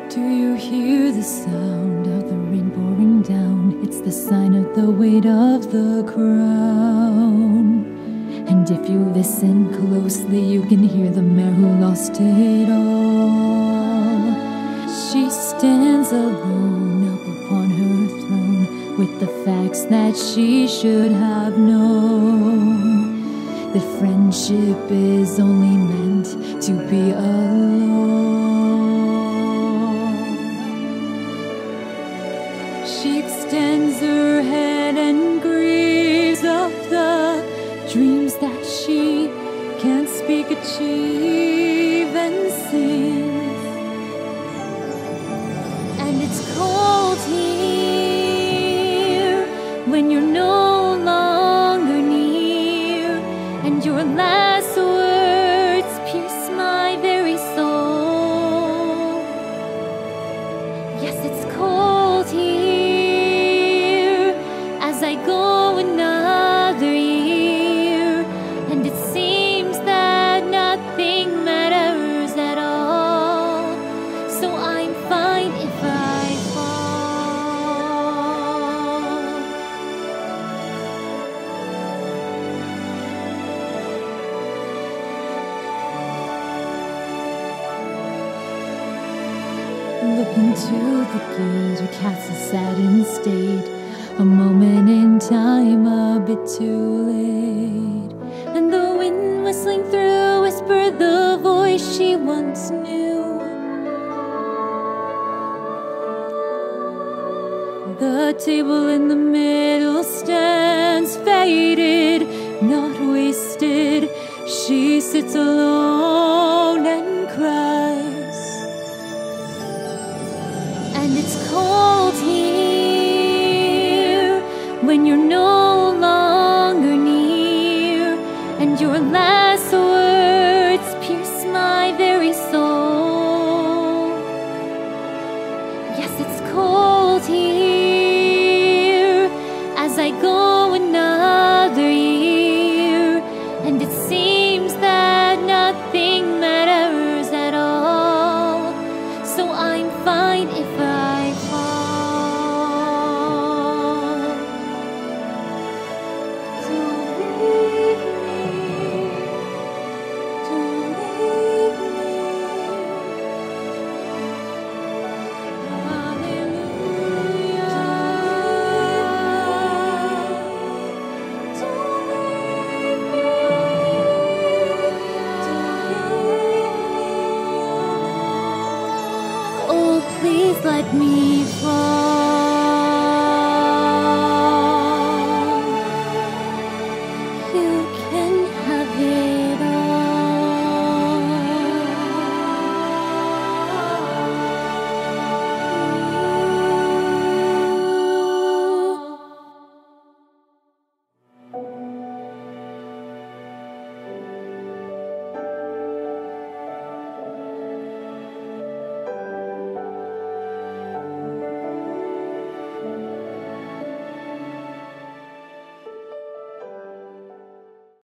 Do you hear the sound of the rain pouring down? It's the sign of the weight of the crown. And if you listen closely, you can hear the mare who lost it all. She stands alone up upon her throne, with the facts that she should have known. That friendship is only meant to be alone. She extends her head and grieves of the dreams that she can't speak, achieve, and sings. And it's cold here when you're no longer near, and your last words pierce my very soul. Yes, it's cold here as I go another year, and it seems that nothing matters at all. So I'm fine if I fall. Look into the gate, or cast a saddened state, a moment in time, a bit too late. And the wind whistling through whispered the voice she once knew. The table in the middle stands faded, not wasted. She sits alone and cries. And it's cold here when you're no longer near, and your last words pierce my very soul. Yes, it's cold here as I go another year, and it seems that nothing matters at all. So I'm fine if I fall. Don't leave me, don't leave me. Hallelujah. Don't leave me, don't leave me. Oh, please let me fall.